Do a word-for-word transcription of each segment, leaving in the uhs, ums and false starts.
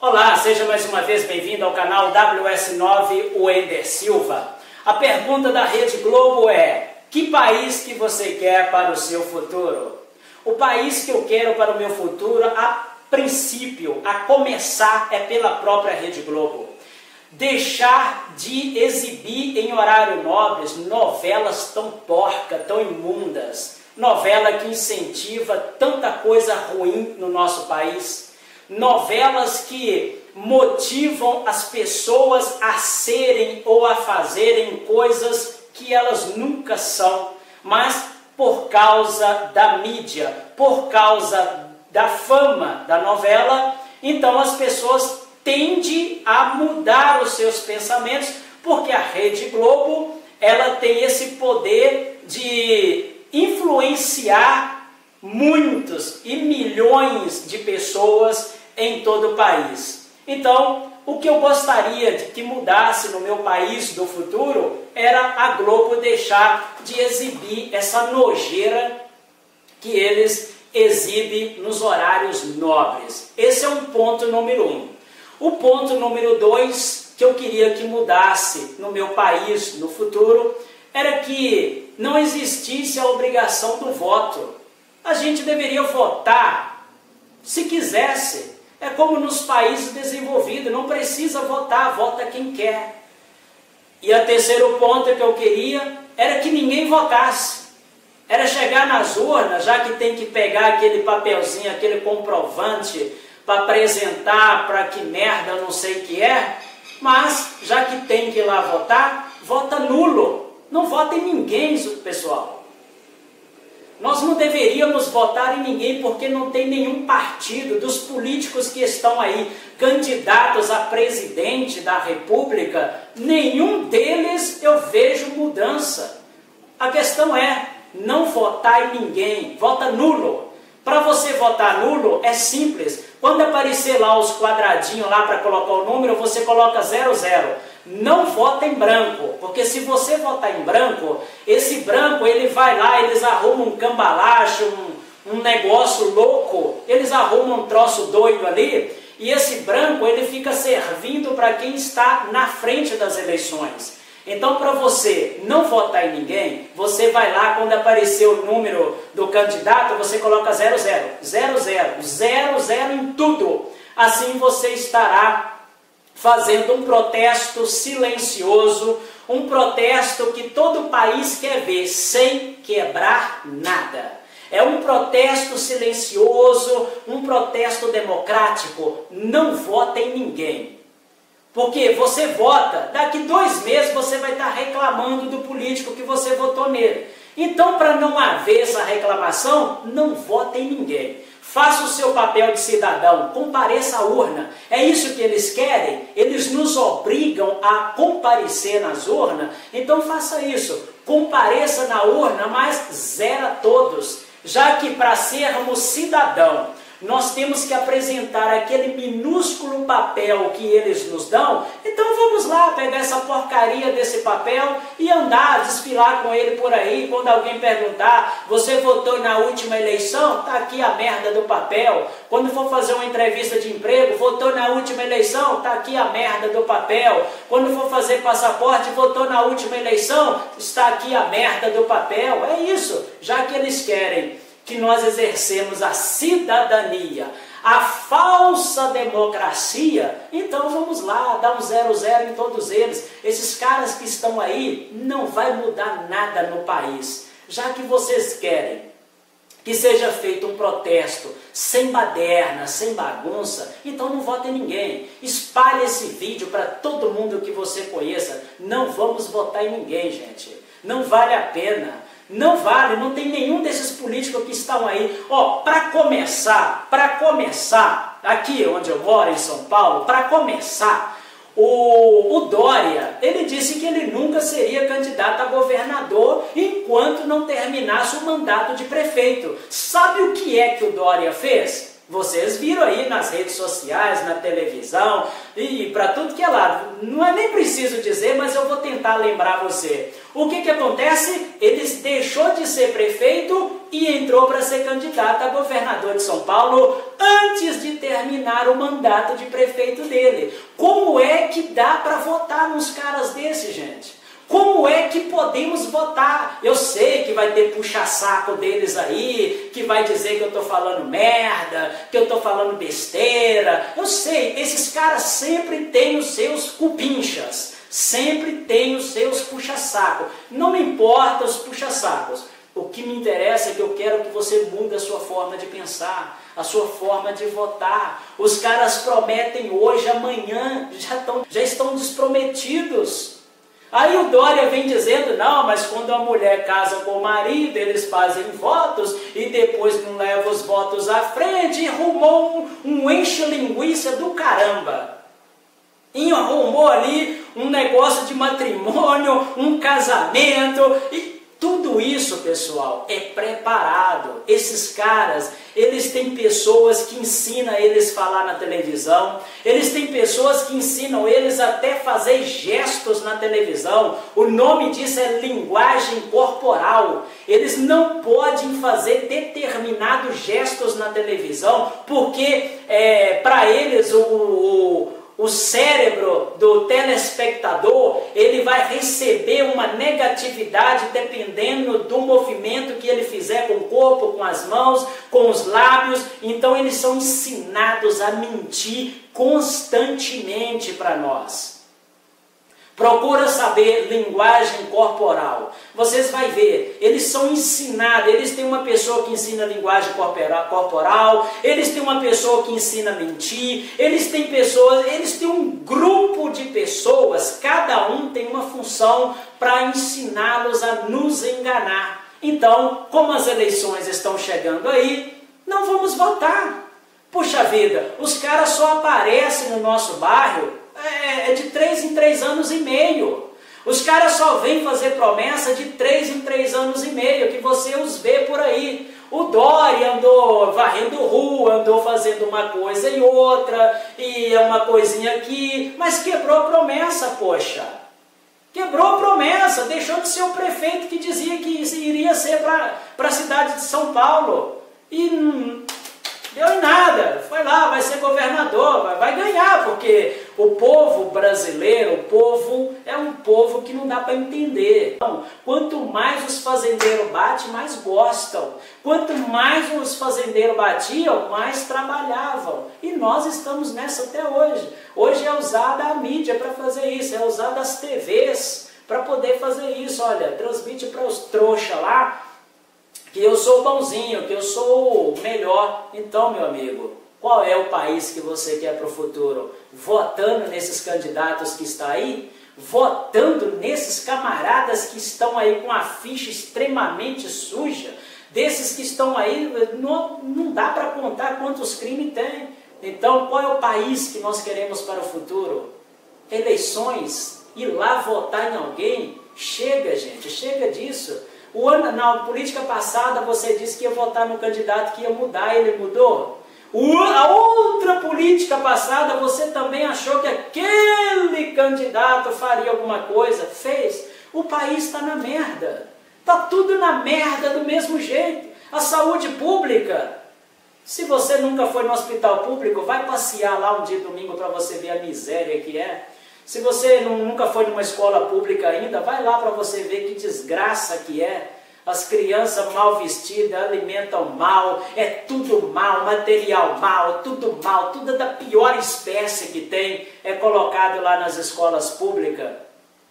Olá, seja mais uma vez bem-vindo ao canal W S nove Wender Silva. A pergunta da Rede Globo é: que país que você quer para o seu futuro? O país que eu quero para o meu futuro, a princípio, a começar, é pela própria Rede Globo. Deixar de exibir em horário nobre novelas tão porcas, tão imundas, novela que incentiva tanta coisa ruim no nosso país, novelas que motivam as pessoas a serem ou a fazerem coisas que elas nunca são, mas por causa da mídia, por causa da fama da novela, então as pessoas tendem a mudar os seus pensamentos, porque a Rede Globo, ela tem esse poder de influenciar muitos e milhões de pessoas em todo o país. Então, o que eu gostaria de que mudasse no meu país do futuro era a Globo deixar de exibir essa nojeira que eles exibem nos horários nobres. Esse é um ponto número um. O ponto número dois que eu queria que mudasse no meu país no futuro era que não existisse a obrigação do voto. A gente deveria votar se quisesse. É como nos países desenvolvidos, não precisa votar, vota quem quer. E o terceiro ponto que eu queria era que ninguém votasse. Era chegar nas urnas, já que tem que pegar aquele papelzinho, aquele comprovante para apresentar para que merda não sei o que é, mas já que tem que ir lá votar, vota nulo. Não vota em ninguém, pessoal. Nós não deveríamos votar em ninguém porque não tem nenhum partido dos políticos que estão aí, candidatos a presidente da República, nenhum deles eu vejo mudança. A questão é não votar em ninguém, vota nulo. Para você votar nulo é simples, quando aparecer lá os quadradinhos lá para colocar o número, você coloca zero zero. Não vota em branco, porque se você votar em branco, esse branco ele vai lá, eles arrumam um cambalacho, um, um negócio louco, eles arrumam um troço doido ali, e esse branco ele fica servindo para quem está na frente das eleições. Então, para você não votar em ninguém, você vai lá, quando aparecer o número do candidato, você coloca zero zero, zero zero, zero zero em tudo. Assim você estará fazendo um protesto silencioso, um protesto que todo o país quer ver, sem quebrar nada. É um protesto silencioso, um protesto democrático. Não vota em ninguém. Porque você vota, daqui dois meses você vai estar reclamando do político que você votou nele. Então, para não haver essa reclamação, não vote em ninguém. Faça o seu papel de cidadão, compareça à urna. É isso que eles querem? Eles nos obrigam a comparecer nas urnas? Então faça isso. Compareça na urna, mas zera todos. Já que para sermos cidadão, nós temos que apresentar aquele minúsculo papel que eles nos dão, então vamos lá pegar essa porcaria desse papel e andar, desfilar com ele por aí. Quando alguém perguntar, você votou na última eleição? Está aqui a merda do papel. Quando for fazer uma entrevista de emprego, votou na última eleição? Está aqui a merda do papel. Quando for fazer passaporte, votou na última eleição? Está aqui a merda do papel. É isso, já que eles querem que nós exercemos a cidadania, a falsa democracia, então vamos lá, dar um zero zero em todos eles. Esses caras que estão aí, não vai mudar nada no país. Já que vocês querem que seja feito um protesto sem baderna, sem bagunça, então não vote em ninguém. Espalhe esse vídeo para todo mundo que você conheça. Não vamos votar em ninguém, gente. Não vale a pena. Não vale, não tem nenhum desses políticos que estão aí. Ó, para começar, para começar, aqui onde eu moro, em São Paulo, para começar, o, o Dória, ele disse que ele nunca seria candidato a governador enquanto não terminasse o mandato de prefeito. Sabe o que é que o Dória fez? Vocês viram aí nas redes sociais, na televisão e para tudo que é lado. Não é nem preciso dizer, mas eu vou tentar lembrar você. O que que acontece? Ele deixou de ser prefeito e entrou para ser candidato a governador de São Paulo antes de terminar o mandato de prefeito dele. Como é que dá para votar nos caras desses, gente? Como é que podemos votar? Eu sei que vai ter puxa-saco deles aí, que vai dizer que eu estou falando merda, que eu estou falando besteira. Eu sei, esses caras sempre têm os seus cupinchas, sempre têm os seus puxa-saco. Não me importa os puxa-sacos. O que me interessa é que eu quero que você mude a sua forma de pensar, a sua forma de votar. Os caras prometem hoje, amanhã, já, tão, já estão desprometidos. Aí o Dória vem dizendo, não, mas quando a mulher casa com o marido, eles fazem votos e depois não levam os votos à frente, e arrumou um, um enche-linguiça do caramba. E arrumou ali um negócio de matrimônio, um casamento, e tudo isso, pessoal, é preparado. Esses caras, eles têm pessoas que ensinam eles a falar na televisão, eles têm pessoas que ensinam eles até fazer gestos na televisão. O nome disso é linguagem corporal. Eles não podem fazer determinados gestos na televisão, porque é, para eles o... o O cérebro do telespectador, ele vai receber uma negatividade dependendo do movimento que ele fizer com o corpo, com as mãos, com os lábios. Então eles são ensinados a mentir constantemente para nós. Procura saber linguagem corporal. Vocês vão ver, eles são ensinados, eles têm uma pessoa que ensina linguagem corporal, eles têm uma pessoa que ensina a mentir, eles têm pessoas, eles têm um grupo de pessoas, cada um tem uma função para ensiná-los a nos enganar. Então, como as eleições estão chegando aí, não vamos votar. Puxa vida, os caras só aparecem no nosso bairro é de três em três anos e meio. Os caras só vêm fazer promessa de três em três anos e meio, que você os vê por aí. O Dória andou varrendo rua, andou fazendo uma coisa e outra, e é uma coisinha aqui, mas quebrou promessa, poxa. Quebrou promessa, deixou de ser o prefeito que dizia que iria ser para a cidade de São Paulo. E hum, deu em nada, foi lá, vai ser governador, vai, vai ganhar, porque o povo brasileiro, o povo é um povo que não dá para entender. Então, quanto mais os fazendeiros batem, mais gostam. Quanto mais os fazendeiros batiam, mais trabalhavam. E nós estamos nessa até hoje. Hoje é usada a mídia para fazer isso, é usada as T Vs para poder fazer isso. Olha, transmite para os trouxas lá que eu sou bonzinho, que eu sou o melhor. Então, meu amigo, qual é o país que você quer para o futuro? Votando nesses candidatos que estão aí? Votando nesses camaradas que estão aí com a ficha extremamente suja? Desses que estão aí, não, não dá para contar quantos crimes tem. Então, qual é o país que nós queremos para o futuro? Eleições? Ir lá votar em alguém? Chega, gente, chega disso. O ano, na política passada você disse que ia votar no candidato que ia mudar, ele mudou? O, a outra política passada você também achou que aquele candidato faria alguma coisa? Fez. O país está na merda. Está tudo na merda do mesmo jeito. A saúde pública. Se você nunca foi no hospital público, vai passear lá um dia domingo para você ver a miséria que é. Se você não, nunca foi numa escola pública ainda, vai lá para você ver que desgraça que é. As crianças mal vestidas, alimentam mal, é tudo mal, material mal, tudo mal, tudo da pior espécie que tem, é colocado lá nas escolas públicas.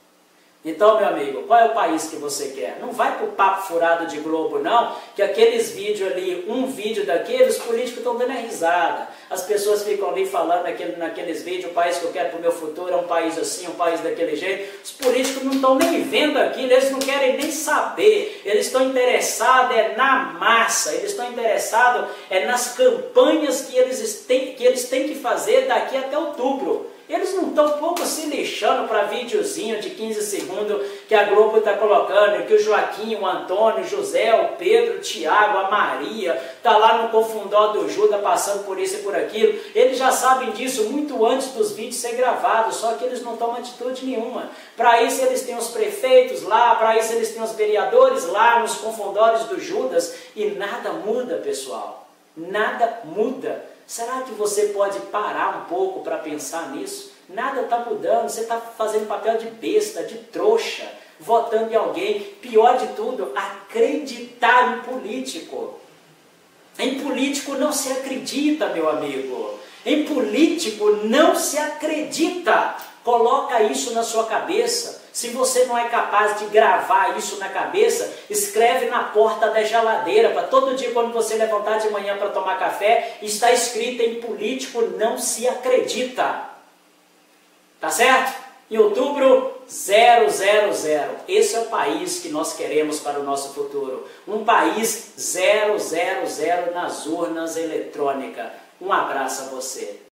Então, meu amigo, qual é o país que você quer? Não vai para o papo furado de Globo, não, que aqueles vídeos ali, um vídeo daqueles, os políticos estão dando a risada. As pessoas ficam ali falando naquele, naqueles vídeos, o país que eu quero para o meu futuro é um país assim, um país daquele jeito. Os políticos não estão nem vendo aquilo, eles não querem nem saber. Eles estão interessados é na massa, eles estão interessados é nas campanhas que eles têm que, eles têm que fazer daqui até outubro. Eles não estão pouco se lixando para videozinho de quinze segundos que a Globo está colocando, que o Joaquim, o Antônio, o José, o Pedro, o Tiago, a Maria, tá lá no Confundó do Judas passando por isso e por aquilo. Eles já sabem disso muito antes dos vídeos ser gravados, só que eles não tomam atitude nenhuma. Para isso eles têm os prefeitos lá, para isso eles têm os vereadores lá nos Confundórios do Judas e nada muda, pessoal. Nada muda. Será que você pode parar um pouco para pensar nisso? Nada está mudando, você está fazendo papel de besta, de trouxa, votando em alguém. Pior de tudo, acreditar em político. Em político não se acredita, meu amigo. Em político não se acredita. Coloca isso na sua cabeça. Se você não é capaz de gravar isso na cabeça, escreve na porta da geladeira, para todo dia quando você levantar de manhã para tomar café, está escrito: em político não se acredita. Tá certo? Em outubro, zero zero zero. Esse é o país que nós queremos para o nosso futuro. Um país zero zero zero nas urnas eletrônicas. Um abraço a você.